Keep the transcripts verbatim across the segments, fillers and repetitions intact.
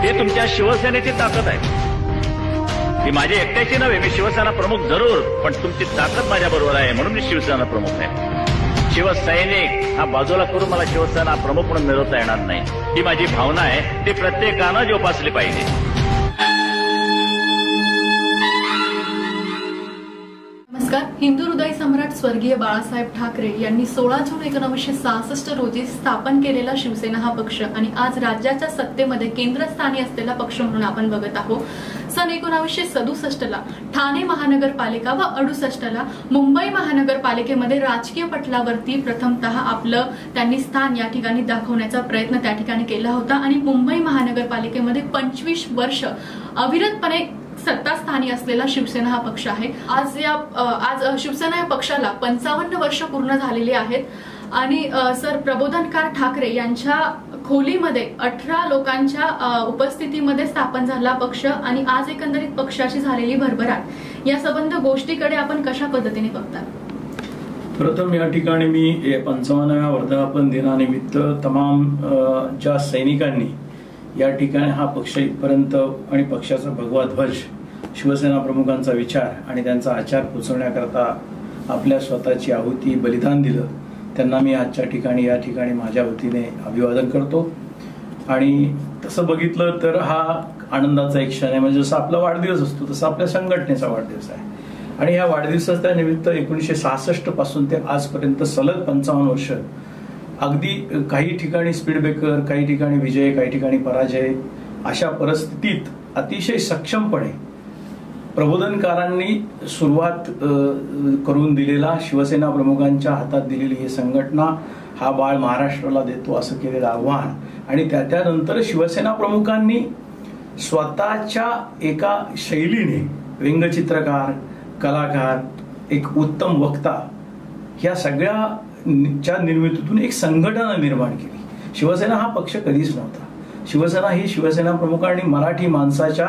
ही तुमच्या शिवसेनेची ताकद आहे. ही माझी एकट्याची नव्हे. मी शिवसेना प्रमुख जरूर, पण तुमची ताकद माझ्या बरोबर आहे म्हणून मी शिवसेना प्रमुख आहे. शिवसैनिक हा बाजूला करून मला शिवसेना प्रमुख म्हणून मिळवता येणार नाही. ही माझी भावना आहे, ती प्रत्येकानं जोपासली पाहिजे. हिंदू हृदय सम्राट स्वर्गीय बाळासाहेब ठाकरे यांनी सोळा जून एकोणीसशे सहासष्ट रोजी स्थापन केलेला शिवसेना हा पक्ष आणि आज राज्याच्या सत्तेमध्ये केंद्रस्थानी असलेला पक्ष म्हणून आपण बघत आहोत. सन एकोणीसशे सदुसष्ट ला ठाणे महानगरपालिका व अडुसष्ट ला मुंबई महानगरपालिकेमध्ये राजकीय पटलावरती प्रथमतः आपलं त्यांनी स्थान या ठिकाणी दाखवण्याचा प्रयत्न त्या ठिकाणी केला होता आणि मुंबई महानगरपालिकेमध्ये पंचवीस वर्ष अविरतपणे सत्तास्थानी असलेला शिवसेना हा पक्ष आहे. आज या आज शिवसेना या पक्षाला पंचावन्न वर्ष पूर्ण झालेली आहेत आणि सर प्रबोधनकार ठाकरे यांच्या खोलीमध्ये अठरा लोकांच्या उपस्थितीमध्ये स्थापन झाला पक्ष आणि आज एकंदरीत पक्षाची झालेली भरभराट या संबंध गोष्टीकडे आपण कशा पद्धतीने बघता? प्रथम या ठिकाणी मी पंचावन्नाव्या वर्धापन दिनानिमित्त तमाम ज्या सैनिकांनी या ठिकाणी हा पक्ष इथपर्यंत आणि पक्षाचा भगवा ध्वज, शिवसेना प्रमुखांचा विचार आणि त्यांचा आचार पोचवण्याकरता आपल्या स्वतःची आहुती बलिदान दिलं, त्यांना मी आजच्या ठिकाणी या ठिकाणी माझ्या वतीने अभिवादन करतो. आणि तसं बघितलं तर हा आनंदाचा एक क्षण आहे. म्हणजे जसं आपला वाढदिवस असतो तसा आपल्या संघटनेचा वाढदिवस आहे आणि या वाढदिवसाच्या निमित्त एकोणीसशे सहासष्ट पासून ते आजपर्यंत सलग पंचावन्न वर्ष अगदी काही ठिकाणी स्पीड ब्रेकर, काही ठिकाणी विजय, काही ठिकाणी पराजय, अशा परिस्थितीत अतिशय सक्षमपणे प्रबोधनकारांनी सुरुवात करून दिलेला, शिवसेना प्रमुखांच्या हातात दिलेली ही संघटना हा बाळ महाराष्ट्राला देतो असं केलेलं आव्हान आणि त्या त्यानंतर शिवसेना प्रमुखांनी स्वतःच्या एका शैलीने व्यंगचित्रकार, कलाकार, एक उत्तम वक्ता या सगळ्या च्या निर्मितीतून एक संघटना निर्माण केली. शिवसेना हा पक्ष कधीच नव्हता. शिवसेना ही शिवसेना प्रमुखांनी मराठी माणसाच्या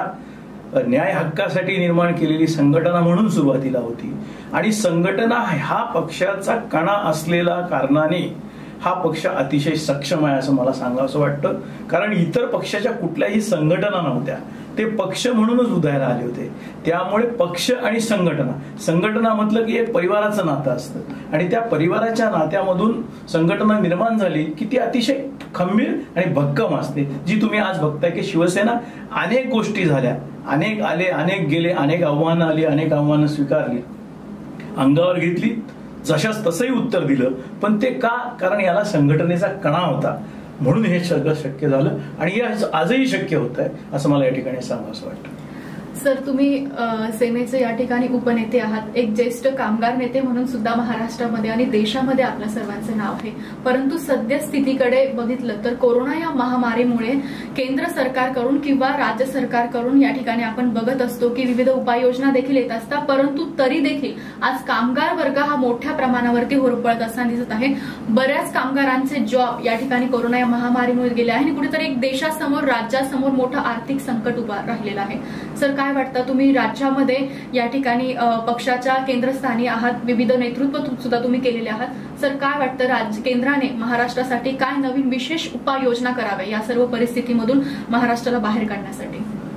न्याय हक्कासाठी निर्माण केलेली संघटना म्हणून सुरुवातीला होती आणि संघटना हा पक्षाचा कणा असलेला कारणाने हा पक्ष अतिशय सक्षम आहे असं मला सांगावंसं वाटतं. कारण इतर पक्षाच्या कुठल्याही संघटना नव्हत्या, ते पक्ष म्हणूनच उदयाला आले होते. त्यामुळे पक्ष आणि संघटना, संघटना म्हटलं की एक परिवाराचं नातं असतं आणि त्या परिवाराच्या नात्यामधून संघटना निर्माण झाली की ती अतिशय खंबीर आणि भक्कम असते, जी तुम्ही आज बघताय की शिवसेना अनेक गोष्टी झाल्या, अनेक आले, अनेक गेले, अनेक आव्हानं आली, अनेक आव्हानं स्वीकारली, अंगावर घेतली, जशाच तसंही उत्तर दिलं. पण ते का? कारण याला संघटनेचा कणा होता म्हणून हे सगळं शक्य झालं आणि हे आजही शक्य होत आहे असं मला या ठिकाणी सांगावंसं वाटतं. सर तुम्ही सेनेचे या ठिकाणी उपनेते आहात, एक ज्येष्ठ कामगार नेते म्हणून सुद्धा महाराष्ट्रामध्ये आणि देशामध्ये आपल्या सर्वांचे नाव आहे. परंतु सद्य स्थितीकडे बघितलं तर कोरोना या महामारीमुळे केंद्र सरकारकडून किंवा राज्य सरकारकडून या ठिकाणी आपण बघत असतो की विविध उपाययोजना देखील येत असतात, परंतु तरी देखील आज कामगार वर्ग हा मोठ्या प्रमाणावरती होरपळत असताना दिसत आहे. बऱ्याच कामगारांचे जॉब या ठिकाणी कोरोना या महामारीमुळे गेले आहे आणि कुठेतरी एक देशासमोर, राज्यासमोर मोठं आर्थिक संकट उभा राहिलेलं आहे. सर काय वाटतं, तुम्ही राज्यामध्ये या ठिकाणी पक्षाच्या केंद्रस्थानी आहात, विविध नेतृत्व सुद्धा तुम्ही केलेले आहात. सर काय वाटतं, राज्य केंद्राने महाराष्ट्रासाठी काय नवीन विशेष उपाययोजना कराव्या या सर्व परिस्थितीमधून महाराष्ट्राला बाहेर काढण्यासाठी?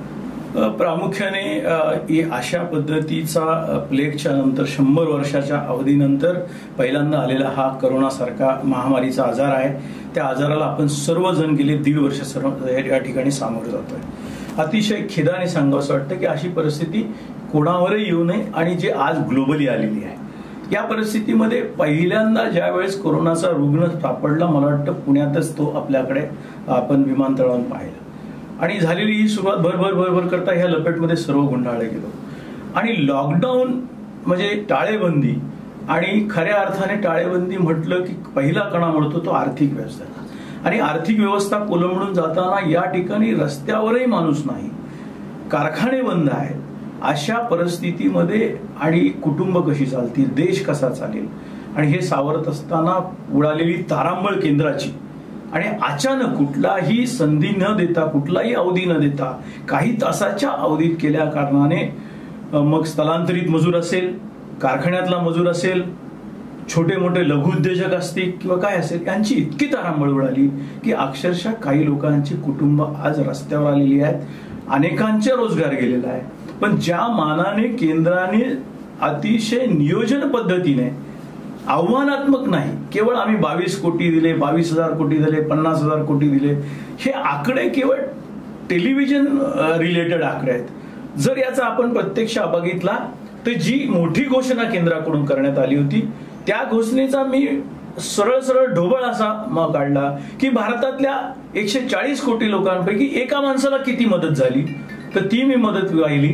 प्रामुख्याने अशा पद्धतीचा प्लेगच्या नंतर शंभर वर्षाच्या अवधीनंतर पहिल्यांदा आलेला हा करोनासारखा महामारीचा आजार आहे. त्या आजाराला आपण सर्वजण गेले दीड वर्ष सर्व या ठिकाणी सामोरे जातोय. अतिशय खेदाने सांगावंसं वाटतं की अशी परिस्थिती कोणावरही येऊ नये आणि जे आज ग्लोबली आलेली आहे. या परिस्थितीमध्ये पहिल्यांदा ज्या वेळेस कोरोनाचा रुग्ण सापडला, मला वाटतं पुण्यातच तो आपल्याकडे आपण विमानतळावरून पाहिला आणि झालेली ही सुरुवात भरभर भरभर करता ह्या लपेटमध्ये सर्व गुंडाळले गेलो आणि लॉकडाऊन म्हणजे टाळेबंदी आणि खऱ्या अर्थाने टाळेबंदी म्हटलं की पहिला कणा म्हणतो तो आर्थिक व्यवस्था आणि आर्थिक व्यवस्था कोलमडून जाताना या ठिकाणी रस्त्यावरही माणूस नाही, कारखाने बंद आहेत. अशा परिस्थितीमध्ये आणि कुटुंब कशी चालतील, देश कसा चालेल आणि हे सावरत असताना उडालेली तारांबळ केंद्राची आणि अचानक कुठलाही संधी न देता, कुठलाही अवधी न देता काही तासाच्या अवधीत केल्या कारणाने मग स्थलांतरित मजूर असेल, कारखान्यातला मजूर असेल, छोटे मोठे लघुउद्योजक असतील किंवा काय असेल, यांची इतकी तारांबळ उडाली की अक्षरशः काही लोकांची कुटुंब आज रस्त्यावर आलेली आहेत, अनेकांचे रोजगार गेलेला आहे. पण ज्या मानाने केंद्राने अतिशय नियोजन पद्धतीने, आव्हानात्मक नाही, केवळ आम्ही बावीस कोटी दिले, बावीस हजार कोटी दिले, पन्नास हजार कोटी दिले, हे आकडे केवळ टेलिव्हिजन रिलेटेड आकडे आहेत. जर याचा आपण प्रत्यक्ष बघितला तर जी मोठी घोषणा केंद्राकडून करण्यात आली होती त्या घोषणेचा मी सरळ सरळ ढोबळ असा मग काढला की भारतातल्या एकशे चाळीस कोटी लोकांपैकी एका माणसाला किती मदत झाली, तर ती मी मदत वाहिली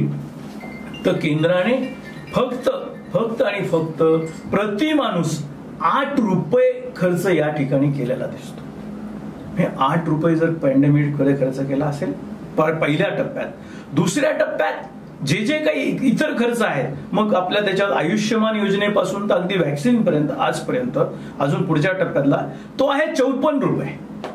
तर केंद्राने फक्त फक्त आणि फक्त प्रति माणूस आठ रुपये खर्च या ठिकाणी केलेला दिसतो. हे आठ रुपये जर पॅन्डेमिक मध्ये खर्च केला असेल पहिल्या टप्प्यात, दुसऱ्या टप्प्यात जे जे काही इतर खर्च आहेत, मग आपल्या त्याच्यात आयुष्यमान योजनेपासून तर अगदी व्हॅक्सिन पर्यंत आजपर्यंत अजून पुढच्या टप्प्यातला तो आहे चौपन्न रुपये.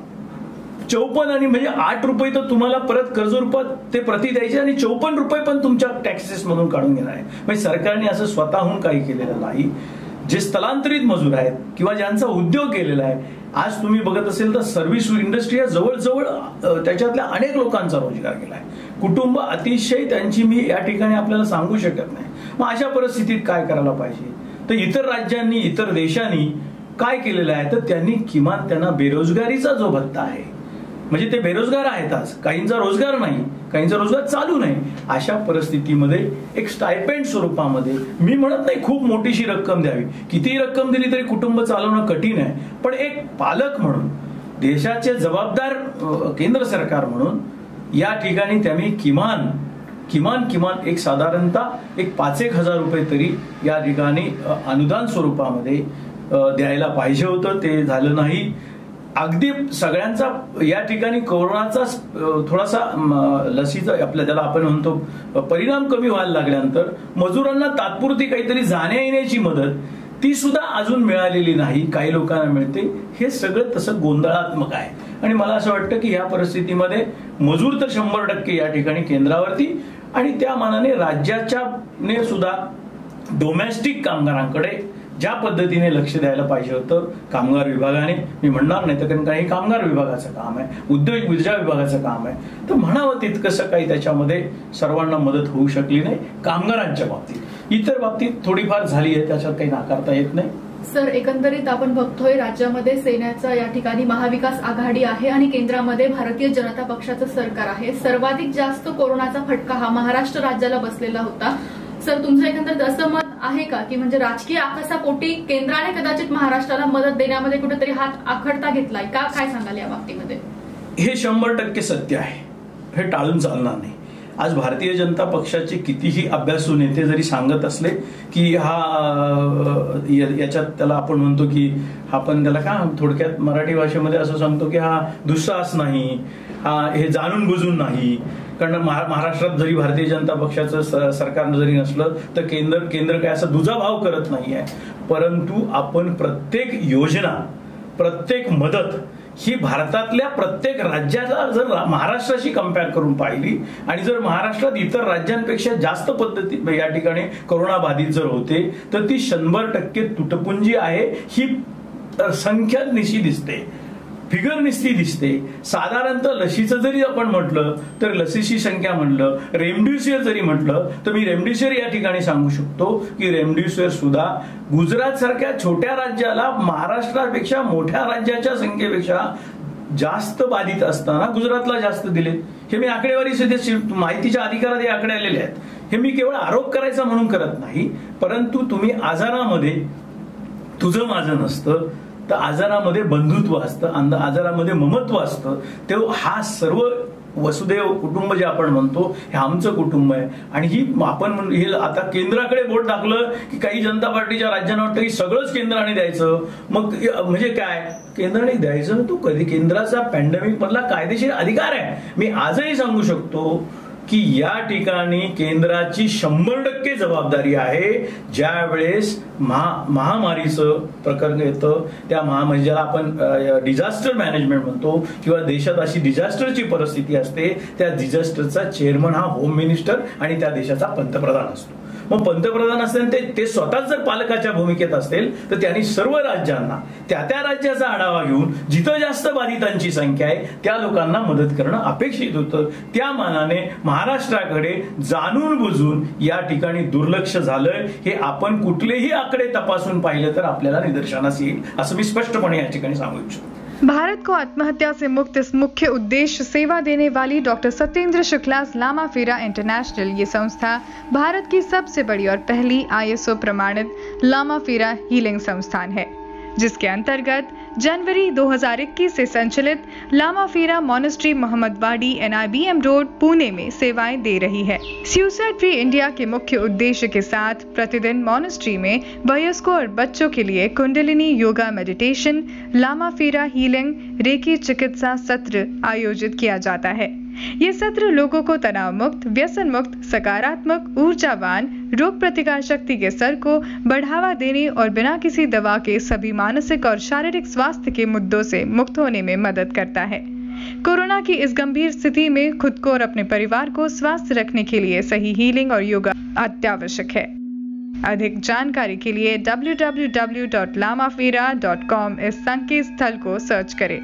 चौपन्न आणि म्हणजे आठ रुपये तर तुम्हाला परत कर्ज रूपात ते प्रति द्यायचे आणि चौपन्न रुपये पण तुमच्या टॅक्सेस मधून काढून घेणार आहे. म्हणजे सरकारने असं स्वतःहून काही केलेलं नाही. जे स्थलांतरित मजूर आहेत किंवा ज्यांचा उद्योग केलेला आहे, आज तुम्ही बघत असेल तर सर्व्हिस इंडस्ट्री या जवळजवळ त्याच्यातल्या अनेक लोकांचा रोजगार केला आहे. कुटुंब अतिशय त्यांची मी या ठिकाणी आपल्याला सांगू शकत नाही. मग अशा परिस्थितीत काय करायला पाहिजे, तर इतर राज्यांनी इतर देशांनी काय केलेलं आहे, तर त्यांनी किमान त्यांना बेरोजगारीचा जो भत्ता आहे, म्हणजे ते बेरोजगार आहेत, आज काहींचा रोजगार नाही, काहींचा रोजगार चालू नाही, अशा परिस्थितीमध्ये एक स्टायपेंड स्वरूपामध्ये, मी म्हणत नाही खूप मोठीशी रक्कम द्यावी, कितीही रक्कम दिली तरी कुटुंब चालवणं कठीण आहे, पण एक पालक म्हणून, देशाचे जबाबदार केंद्र सरकार म्हणून या ठिकाणी त्यांनी किमान किमान किमान एक साधारणतः एक पाच एक हजार रुपये तरी या ठिकाणी अनुदान स्वरूपामध्ये द्यायला पाहिजे होतं. ते झालं नाही. अगदी सगळ्यांचा या ठिकाणी कोरोनाचा थोडासा लसीचा आपल्या त्याला आपण म्हणतो परिणाम कमी व्हायला लागल्यानंतर मजुरांना तात्पुरती काहीतरी जाण्या येण्याची मदत ती सुद्धा अजून मिळालेली नाही. काही लोकांना मिळते. हे सगळं तसं गोंधळात्मक आहे आणि मला असं वाटतं की या परिस्थितीमध्ये मजूर तर शंभर टक्के या ठिकाणी केंद्रावरती आणि त्या मानाने राज्याच्या ने सुद्धा डोमेस्टिक कामगारांकडे ज्या पद्धतीने लक्ष द्यायला पाहिजे होतं कामगार विभागाने, मी म्हणणार नाही तर कारण हे कामगार विभागाचं काम आहे, उद्योग विद्या विभागाचं काम आहे, तर म्हणावं तितकंसं काही त्याच्यामध्ये सर्वांना मदत होऊ शकली नाही कामगारांच्या बाबतीत. इतर बाबतीत थोडीफार झाली आहे, त्याच्यात काही नाकारता येत नाही. सर, एकंदरीत आपण बघतोय राज्यामध्ये सेनेचा या ठिकाणी महाविकास आघाडी आहे आणि केंद्रामध्ये भारतीय जनता पक्षाचं सरकार आहे. सर्वाधिक जास्त कोरोनाचा फटका हा महाराष्ट्र राज्याला बसलेला होता. सर, तुमचं एकंदरीत असं मत आहे का की म्हणजे राजकीय आकासापोटी केंद्राने कदाचित महाराष्ट्राला मदत देण्यामध्ये कुठेतरी हात आखडता घेतलाय का? काय सांगाल या बाबतीमध्ये? हे शंभर टक्के सत्य आहे, हे टाळून चालणार नाही. आज भारतीय जनता पक्षाचे कितीही अभ्यासू नेते जरी सांगत असले की हा याच्यात त्याला आपण म्हणतो की आपण त्याला का थोडक्यात मराठी भाषेमध्ये असं सांगतो की हा दुस्साहस नाही, हा हे जाणून बुजून नाही, कारण महाराष्ट्रात जरी भारतीय जनता पक्षाचं सरकार जरी नसलं तर केंद्र केंद्र काय असा दुजाभाव करत नाहीये. परंतु आपण प्रत्येक योजना, प्रत्येक मदत ही भारतातल्या प्रत्येक राज्याला जर महाराष्ट्राशी कम्पेअर करून पाहिली आणि जर महाराष्ट्रात इतर राज्यांपेक्षा जास्त पद्धती या ठिकाणी कोरोना बाधित जर होते तर ती शंभर टक्के तुटपुंजी आहे. ही संख्या निशी दिसते, फिगर निस्ती दिसते. साधारणतः लसीचं जरी आपण म्हटलं तर लसीची संख्या म्हणलं, रेमडेसिवीर जरी म्हटलं तर मी रेमडेसिवीर या ठिकाणी सांगू शकतो की रेमडेसिवीर सुद्धा गुजरात सारख्या छोट्या राज्याला महाराष्ट्रापेक्षा मोठ्या राज्याच्या संख्येपेक्षा जास्त बाधित असताना गुजरातला जास्त दिले. हे मी आकडेवारी माहितीच्या अधिकारात हे आकडे आलेले आहेत. हे मी केवळ आरोप करायचा म्हणून करत नाही, परंतु तुम्ही आजारामध्ये तुझं माझं नसतं तर आजारामध्ये बंधुत्व असतं, आजारामध्ये ममत्व असतं. तेव्हा हा सर्व वसुदैव कुटुंब जे आपण म्हणतो हे आमचं कुटुंब आहे आणि ही आपण हे आता केंद्राकडे बोट टाकलं की काही जनता पार्टीच्या राज्यांना वाटतं की सगळंच केंद्राने द्यायचं. मग म्हणजे काय केंद्राने द्यायचं, तो कधी केंद्राचा पॅन्डेमिक मधला कायदेशीर अधिकार आहे. मी आजही सांगू शकतो की या ठिकाणी केंद्राची शंभर टक्के जबाबदारी आहे. ज्या वेळेस महा महामारीचं प्रकरण येतं त्या महामारी ज्याला आपण डिझास्टर मॅनेजमेंट म्हणतो किंवा देशात अशी डिझास्टरची परिस्थिती असते त्या डिझास्टरचा चेअरमन हा होम मिनिस्टर आणि त्या देशाचा पंतप्रधान असतो. मग पंतप्रधान असताना ते ते स्वतःच जर पालकाच्या भूमिकेत असतील तर त्यांनी सर्व राज्यांना त्या त्या राज्याचा आढावा घेऊन जिथं जास्त बाधितांची संख्या आहे त्या लोकांना मदत करणं अपेक्षित होतं. त्या मानाने महाराष्ट्राकडे जाणून बुजून या ठिकाणी दुर्लक्ष झालंय हे आपण कुठलेही आकडे तपासून पाहिलं तर आपल्याला निदर्शनास येईल असं मी स्पष्टपणे या ठिकाणी सांगू इच्छितो. भारत को आत्महत्या से मुक्त इस मुख्य उद्देश्य सेवा देने वाली डॉक्टर सत्येंद्र शुक्लास लामा फेरा इंटरनेशनल ये संस्था भारत की सबसे बड़ी और पहली आई एस ओ प्रमाणित लामा फेरा हीलिंग संस्थान है, जिसके अंतर्गत जनवरी दो हज़ार इक्कीस से संचालित Lama Fera monastery Mohammadwadi N I B M road Pune में सेवाएं दे रही है. सुसाइड फ्री इंडिया के मुख्य उद्देश्य के साथ प्रतिदिन मॉनेस्ट्री में वयस्कों और बच्चों के लिए Kundalini yoga meditation, Lama Fera healing, Reiki चिकित्सा सत्र आयोजित किया जाता है. ये सत्र लोगों को तनाव मुक्त, व्यसन मुक्त, सकारात्मक, ऊर्जावान, रोग प्रतिकार शक्ति के स्तर को बढ़ावा देने और बिना किसी दवा के सभी मानसिक और शारीरिक स्वास्थ्य के मुद्दों से मुक्त होने में मदद करता है. कोरोना की इस गंभीर स्थिति में खुद को और अपने परिवार को स्वस्थ रखने के लिए सही हीलिंग और योगा अत्यावश्यक है. अधिक जानकारी के लिए W W W dot Lama Fera dot com इस संकेत स्थल को सर्च करें.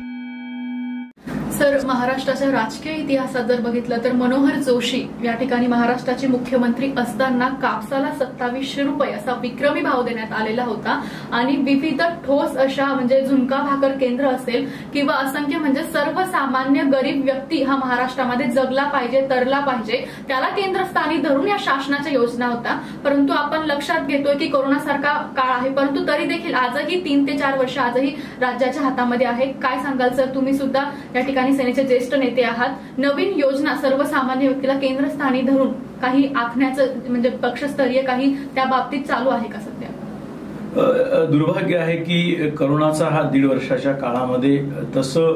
सर, महाराष्ट्राच्या राजकीय इतिहासात जर बघितलं तर मनोहर जोशी या ठिकाणी महाराष्ट्राचे मुख्यमंत्री असताना कापसाला सत्तावीसशे रुपये असा विक्रमी भाव देण्यात आलेला होता आणि विविध ठोस अशा म्हणजे झुणका भाकर केंद्र असेल किंवा असंख्य म्हणजे सर्वसामान्य गरीब व्यक्ती हा महाराष्ट्रामध्ये जगला पाहिजे, तरला पाहिजे, त्याला केंद्रस्थानी धरून या शासनाच्या योजना होता. परंतु आपण लक्षात घेतोय की कोरोनासारखा काळ आहे, परंतु तरी देखील आजही तीन ते चार वर्ष आजही राज्याच्या हातामध्ये आहे. काय सांगाल सर, तुम्ही सुद्धा या ठिकाणी सेनेचे ज्येष्ठ नेते आहात. नवीन योजना सर्वसामान्य व्यक्तीला केंद्रस्थानी धरून काही आखण्याचं म्हणजे पक्षस्तरीय काही त्या बाबतीत चालू आहे का सध्या? दुर्भाग्य आहे की करोनाचा हा दीड वर्षाच्या काळामध्ये तसं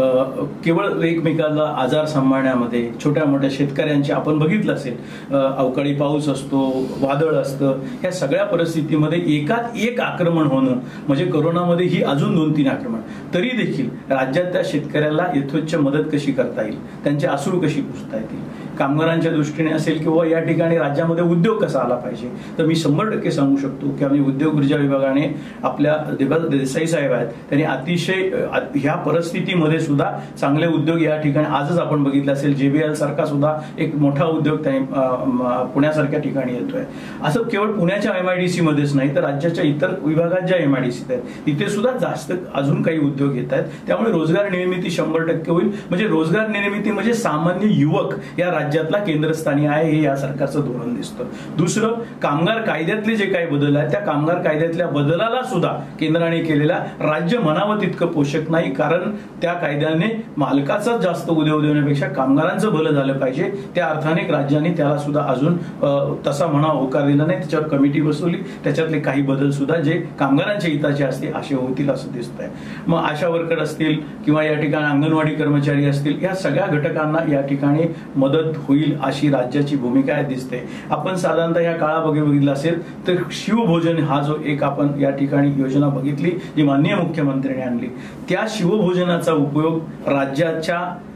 केवळ एकमेकाला आजार सांभाळण्यामध्ये छोट्या मोठ्या शेतकऱ्यांचे आपण बघितलं असेल, अवकाळी पाऊस असतो, वादळ असतं, या सगळ्या परिस्थितीमध्ये एकात एक आक्रमण होणं म्हणजे करोनामध्ये ही अजून दोन तीन आक्रमण. तरी देखील राज्यात त्या शेतकऱ्याला यथोच्च मदत कशी करता येईल, त्यांचे अश्रू कशी पुसता येतील, कामगारांच्या दृष्टीने असेल किंवा या ठिकाणी राज्यामध्ये उद्योग कसा आला पाहिजे, तर मी शंभर टक्के सांगू शकतो की आम्ही उद्योग ऊर्जा विभागाने आपल्या देसाई साहेब आहेत त्यांनी अतिशय ह्या परिस्थितीमध्ये सुद्धा चांगले उद्योग या ठिकाणी आजच आपण बघितले असेल, जेबीएल सारखा सुद्धा एक मोठा उद्योग त्यांनी पुण्यासारख्या ठिकाणी येतोय. असं केवळ पुण्याच्या एमआयडीसी मध्येच नाही तर राज्याच्या इतर विभागात ज्या एमआयडीसी आहेत तिथे सुद्धा जास्त अजून काही उद्योग येत आहेत. त्यामुळे रोजगार निर्मिती शंभर टक्के होईल. म्हणजे रोजगार निर्मिती म्हणजे सामान्य युवक या राज्यातला केंद्रस्थानी आहे हे या सरकारचं धोरण दिसतं. दुसरं, कामगार कायद्यातले जे काही बदल आहेत त्या कामगार कायद्यातल्या बदलाला सुद्धा केंद्राने केलेला राज्य म्हणावं तितकं पोषक नाही, कारण त्या कायद्याने मालकाचा जास्त उद्योग देण्यापेक्षा कामगारांचं भलं झालं पाहिजे. त्या अर्थाने राज्याने त्याला सुद्धा अजून तसा म्हणा होकार दिला नाही. त्याच्यावर कमिटी बसवली, त्याच्यातले काही बदल सुद्धा जे कामगारांच्या हिताचे असतील असे होतील असं दिसत आहे. मग आशा वर्कर असतील किंवा या ठिकाणी अंगणवाडी कर्मचारी असतील, या सगळ्या घटकांना या ठिकाणी मदत होईल अशी राज्याची भूमिका दिसते. आपण साधारणतः या काळा बघितला असेल तर शिवभोजन हा जो एक आपण या ठिकाणी योजना बघितली जी माननीय मुख्यमंत्र्यांनी आणली, त्या शिवभोजनाचा उपयोग राज्याच्या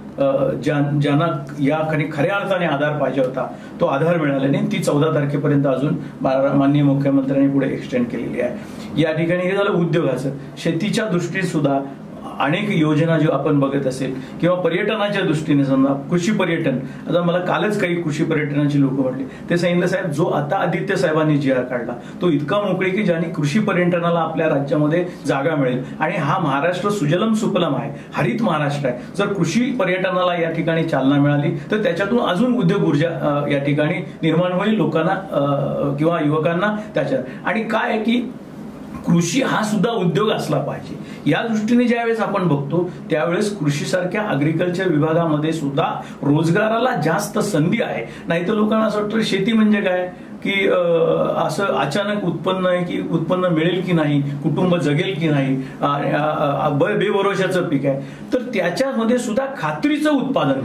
ज्यांना या खऱ्या अर्थाने आधार पाहिजे होता तो आधार मिळाला नाही. ती चौदा तारखेपर्यंत अजून माननीय मुख्यमंत्र्यांनी पुढे एक्सटेंड केलेली आहे. या ठिकाणी हे झालं उद्योगाचं. शेतीच्या दृष्टीने सुद्धा अनेक योजना जो आपण बघत असेल किंवा पर्यटनाच्या दृष्टीने समजा कृषी पर्यटन, आता मला कालच काही कृषी पर्यटनाची लोक म्हटले, ते सांगितलं साहेब जो आता आदित्य साहेबांनी जी आर काढला तो इतका मोकळी की ज्याने कृषी पर्यटनाला आपल्या राज्यामध्ये जागा मिळेल. आणि हा महाराष्ट्र सुजलम सुफलम आहे, हरित महाराष्ट्र आहे. जर कृषी पर्यटनाला या ठिकाणी चालना मिळाली तर त्याच्यातून अजून उद्योग ऊर्जा या ठिकाणी निर्माण होईल लोकांना किंवा युवकांना त्याच्यात. आणि काय आहे की कृषी हा सुद्धा उद्योग असला पाहिजे. या दृष्टीने ज्यावेळेस आपण बघतो त्यावेळेस कृषीसारख्या अग्रिकल्चर विभागामध्ये सुद्धा रोजगाराला जास्त संधी आहे. नाही तर लोकांना असं वाटतं शेती म्हणजे काय की असं अचानक उत्पन्न आहे की उत्पन्न मिळेल की नाही, कुटुंब जगेल की नाही, बेभरोशाचं पीक आहे. तर त्याच्यामध्ये सुद्धा खात्रीचं उत्पादन मिळेल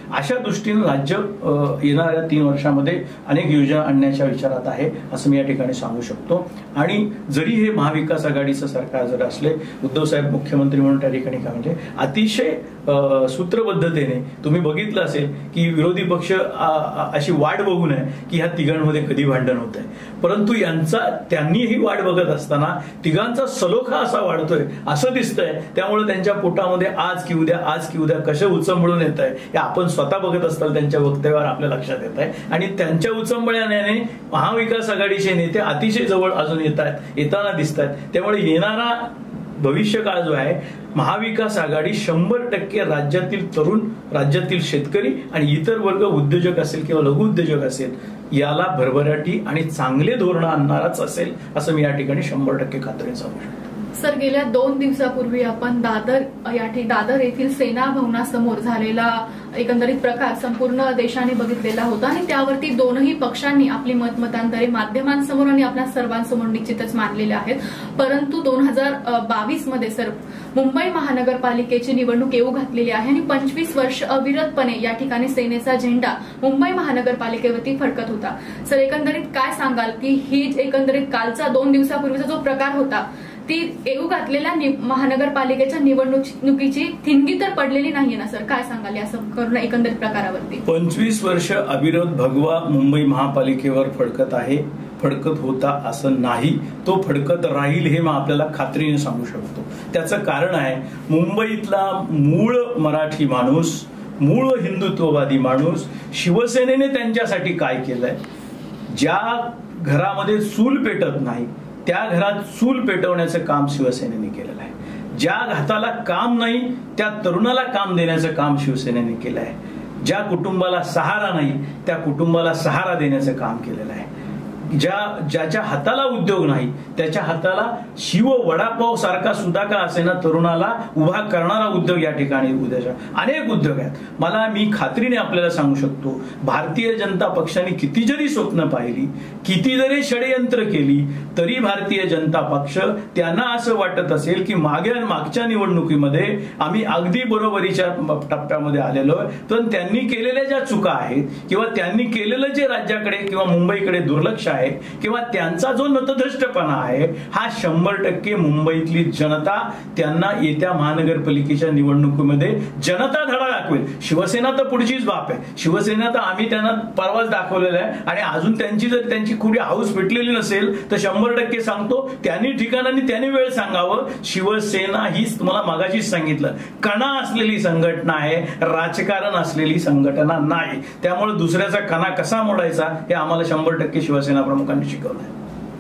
अशा दृष्टीने राज्य येणाऱ्या तीन वर्षामध्ये अनेक योजना आणण्याच्या विचारात आहे असं मी या ठिकाणी सांगू शकतो. आणि जरी हे महाविकास आघाडीचं सरकार जर असले, उद्धव साहेब मुख्यमंत्री म्हणून त्या ठिकाणी काय म्हणजे अतिशय सूत्रबद्धतेने तुम्ही बघितलं असेल की विरोधी पक्ष अशी वाट बघू नये की ह्या तिघांमध्ये कधी भांडण होत आहे, परंतु यांचा त्यांनी ही वाट बघत असताना तिघांचा सलोखा असा वाढतोय असं दिसतंय. त्यामुळे त्यांच्या पोटामध्ये आज की उद्या आज की उद्या कसे उचंबळून येत आहे हे आपण स्वतः बघत असताल त्यांच्या वक्तव्यावर आपल्या लक्षात येत आहे. आणि त्यांच्या उचंबळ्याने महाविकास आघाडीचे नेते अतिशय जवळ अजून येत आहेत येताना दिसत आहेत. त्यामुळे येणारा भविष्यकाळ जो आहे महाविकास आघाडी शंभर टक्के राज्यातील तरुण, राज्यातील शेतकरी आणि इतर वर्ग, उद्योजक असेल किंवा लघु उद्योजक असेल, याला भरभराटी आणि चांगले धोरण आणणारच असेल असं मी या ठिकाणी शंभर टक्के खात्रीने सांगू शकतो. सर, गेल्या दोन दिवसापूर्वी आपण दादर या दादर येथील सेना भवनासमोर झालेला एकंदरीत प्रकार संपूर्ण देशाने बघितलेला होता आणि त्यावरती दोनही पक्षांनी आपली मतमतांतरे माध्यमांसमोर आणि आपल्या सर्वांसमोर निश्चितच मांडलेले आहेत. परंतु दोन हजार बावीस मध्ये सर मुंबई महानगरपालिकेची निवडणूक येऊ घातलेली आहे आणि पंचवीस वर्ष अविरतपणे या ठिकाणी सेनेचा झेंडा मुंबई महानगरपालिकेवरती फडकत होता. सर, एकंदरीत काय सांगाल की ही एकंदरीत कालचा दोन दिवसापूर्वीचा जो प्रकार होता ती येऊ घातलेल्या महानगरपालिकेच्या निवडणुकीची थिणगी तर पडलेली नाहीये ना सर? काय सांगाल या संपूर्ण एकंदरीत प्रकारावरती? पंचवीस वर्ष अविरत भगवा मुंबई महापालिकेवर फडकत आहे, फडकत होता असं नाही, तो फडकत राहील हे मी आपल्याला खात्रीने सांगू शकतो. त्याचं कारण आहे मुंबईतला मूळ मराठी माणूस, मूळ हिंदुत्ववादी माणूस शिवसेनेने त्यांच्यासाठी काय केलंय. ज्या घरामध्ये चूल पेटत नाही त्या घरात चूल पेटवण्याचं काम शिवसेनेने केलेलं आहे. ज्या हाताला काम नाही त्या तरुणाला काम देण्याचं काम शिवसेनेने केलं आहे. ज्या कुटुंबाला सहारा नाही त्या कुटुंबाला सहारा देण्याचं काम केलेलं आहे. ज्या ज्याच्या हाताला उद्योग नाही त्याच्या हाताला शिव वडापाव सारखा सुद्धा का असेना तरुणाला उभा करणारा उद्योग या ठिकाणी उद्याच्या अनेक उद्योग आहेत. मला मी खात्रीने आपल्याला सांगू शकतो, भारतीय जनता पक्षाने किती जरी स्वप्न पाहिली, किती जरी षडयंत्र केली, तरी भारतीय जनता पक्ष त्यांना असं वाटत असेल की मागे मागच्या निवडणुकीमध्ये आम्ही अगदी बरोबरीच्या टप्प्यामध्ये आलेलो आहे, पण त्यांनी केलेल्या ज्या चुका आहेत किंवा त्यांनी केलेलं जे राज्याकडे किंवा मुंबईकडे दुर्लक्ष आहे किंवा त्यांचा जो नतद्रष्टपणा आहे हा शंभर टक्के मुंबईतली जनता त्यांना येत्या महानगरपालिकेच्या निवडणुकीमध्ये जनता धडा दाखवेल. शिवसेना तर पुढचीच बाप आहे. शिवसेना तर आम्ही त्यांना परवाच दाखवलेला आहे आणि अजून त्यांची जर त्यांची खुडी हाऊस पेटलेली नसेल तर शंभर टक्के सांगतो त्यांनी ठिकाणांनी त्यांनी वेळ सांगावं. शिवसेना ही तुम्हाला मागाशीच सांगितलं कणा असलेली संघटना आहे, राजकारण असलेली संघटना नाही. त्यामुळे दुसऱ्याचा कणा कसा मोडायचा हे आम्हाला शंभर टक्के शिवसेना प्रमुखांनी शिकवलंय.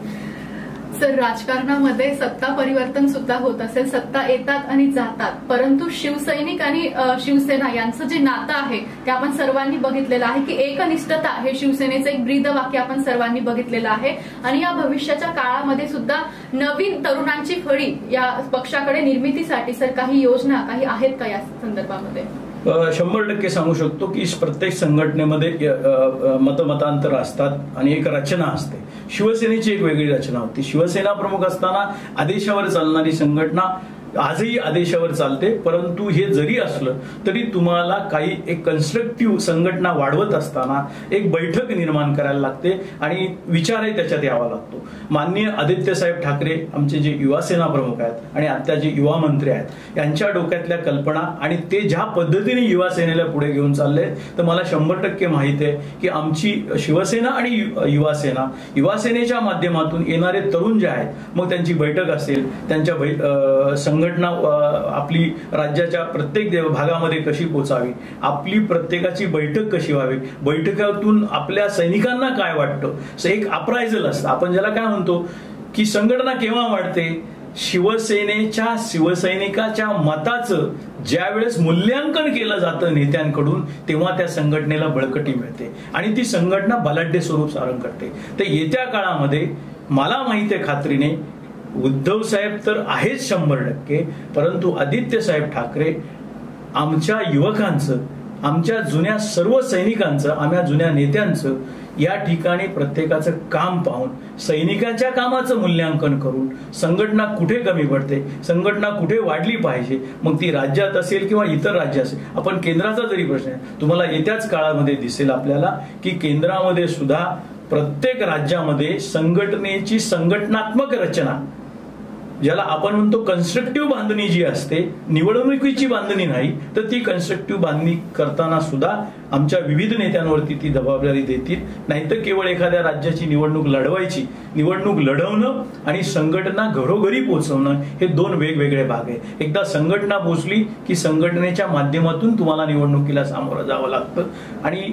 सर, राजकारणामध्ये सत्ता परिवर्तन सुद्धा होत असेल, सत्ता येतात आणि जातात, परंतु शिवसैनिक आणि शिवसेना यांचं जे नातं आहे ते आपण सर्वांनी बघितलेलं आहे की एकनिष्ठता हे शिवसेनेचं एक ब्रीद वाक्य आपण सर्वांनी बघितलेलं आहे. आणि या भविष्याच्या काळामध्ये सुद्धा नवीन तरुणांची फळी या पक्षाकडे निर्मितीसाठी सर काही योजना काही आहेत का या संदर्भामध्ये? शंभर टक्के सांगू शकतो की प्रत्येक संघटनेमध्ये मतमतांतर असतात आणि एक रचना असते. शिवसेनेची एक वेगळी रचना होती. शिवसेना प्रमुख असताना आदेशावर चालणारी संघटना आजही आदेशावर चालते, परंतु हे जरी असलं तरी तुम्हाला काही एक कन्स्ट्रक्टिव्ह संघटना वाढवत असताना एक बैठक निर्माण करायला लागते आणि विचारही त्याच्यात यावा लागतो. माननीय आदित्य साहेब ठाकरे आमचे जे युवा सेना प्रमुख आहेत आणि आता जे युवा मंत्री आहेत यांच्या डोक्यातल्या कल्पना आणि ते ज्या पद्धतीने युवा सेनेला पुढे घेऊन चालले तर मला शंभर टक्के माहिती आहे की आमची शिवसेना आणि युवा सेना युवा सेनेच्या माध्यमातून येणारे तरुण जे आहेत मग त्यांची बैठक असेल, त्यांच्या संघटना आपली राज्याच्या प्रत्येक भागामध्ये कशी पोचावी, आपली प्रत्येकाची बैठक कशी व्हावी, बैठकातून आपल्या सैनिकांना काय वाटतं, एक अप्रायझल असतं. आपण ज्याला काय म्हणतो की संघटना केव्हा वाढते, शिवसेनेच्या शिवसैनिकाच्या मताचं ज्या वेळेस मूल्यांकन केलं जातं नेत्यांकडून तेव्हा त्या संघटनेला बळकटी मिळते आणि ती संघटना बलाढ्य स्वरूप धारण करते. तर येत्या काळामध्ये मला माहिती आहे खात्रीने उद्धव साहेब तर आहेच शंभर टक्के, परंतु आदित्य साहेब ठाकरे आमच्या युवकांचं आमच्या जुन्या सर्व सैनिकांचं, आम्हा जुन्या नेत्यांचं या ठिकाणी प्रत्येकाचं काम पाहून, सैनिकांच्या कामाचं मूल्यांकन करून संघटना कुठे कमी पडते, संघटना कुठे वाढली पाहिजे, मग ती राज्यात असेल किंवा इतर राज्य असेल, आपण केंद्राचा जरी प्रश्न आहे, तुम्हाला येत्याच काळामध्ये दिसेल आपल्याला की केंद्रामध्ये सुद्धा प्रत्येक राज्यामध्ये संघटनेची संघटनात्मक रचना, ज्याला आपण म्हणतो कन्स्ट्रक्टिव्ह बांधणी जी असते, निवडणुकीची बांधणी नाही, तर ती कन्स्ट्रक्टिव्ह बांधणी करताना सुद्धा आमच्या विविध नेत्यांवरती ती जबाबदारी देतील. नाहीतर केवळ एखाद्या राज्याची निवडणूक लढवायची, निवडणूक लढवणं आणि संघटना घरोघरी पोहोचवणं हे दोन वेगवेगळे भाग आहे. एकदा संघटना पोहोचली की संघटनेच्या माध्यमातून तुम्हाला निवडणुकीला सामोरं जावं लागतं. आणि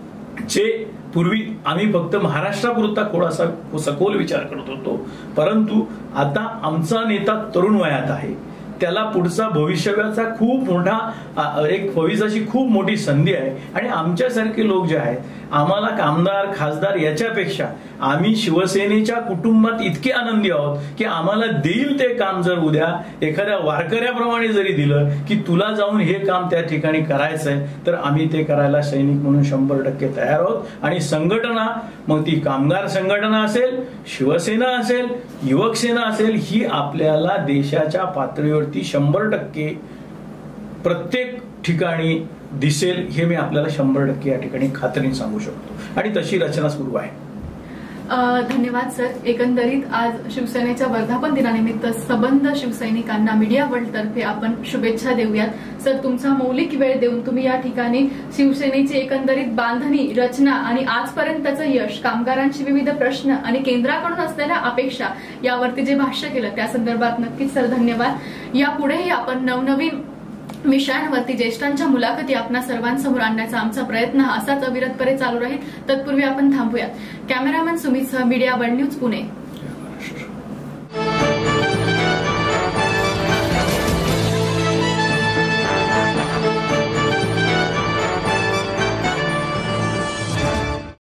जे पूर्वी आम्ही फक्त महाराष्ट्रापुरता थोडासा सखोल विचार करत होतो, परंतु आता आमचा नेता तरुण वयात आहे, त्याला पुढचा भविष्याचा खूप मोठा एक भविष्याची खूप मोठी संधी आहे. आणि आमच्यासारखे लोक जे आहेत, आम्हाला आमदार खासदार याच्यापेक्षा आम्ही शिवसेनेच्या कुटुंबात इतके आनंदी आहोत की आम्हाला देईल ते काम जर उद्या एखाद्या वारकऱ्याप्रमाणे जरी दिलं की तुला जाऊन हे काम त्या ठिकाणी करायचंय, तर आम्ही ते करायला सैनिक म्हणून शंभर टक्के तयार आहोत. आणि संघटना, मग ती कामगार संघटना असेल, शिवसेना असेल, युवक सेना असेल, ही आपल्याला देशाच्या पातळीवरती शंभर टक्के प्रत्येक ठिकाणी दिसेल, हे मी आपल्याला शंभर टक्के या ठिकाणी खात्रीने सांगू शकतो. आणि तशी रचना सुरू आहे. धन्यवाद सर. एकंदरीत आज शिवसेनेच्या वर्धापन दिनानिमित्त सबंध शिवसैनिकांना मीडिया वर्ल्ड तर्फे आपण शुभेच्छा देऊयात. सर, तुमचा मौलिक वेळ देऊन तुम्ही या ठिकाणी शिवसेनेची एकंदरीत बांधणी, रचना आणि आजपर्यंतचं यश, कामगारांचे विविध प्रश्न आणि केंद्राकडून असलेल्या अपेक्षा यावरती जे भाष्य केलं त्या संदर्भात नक्कीच सर धन्यवाद. यापुढेही आपण नवनवीन विषयांवरती ज्येष्ठांच्या मुलाखती आपणा सर्वांसमोर आणण्याचा आमचा प्रयत्न असाच अविरतपणे चालू राहील. तत्पूर्वी आपण थांबूयात. कॅमेरामॅन सुमितसह मीडिया वर्ल्ड न्यूज पुणे.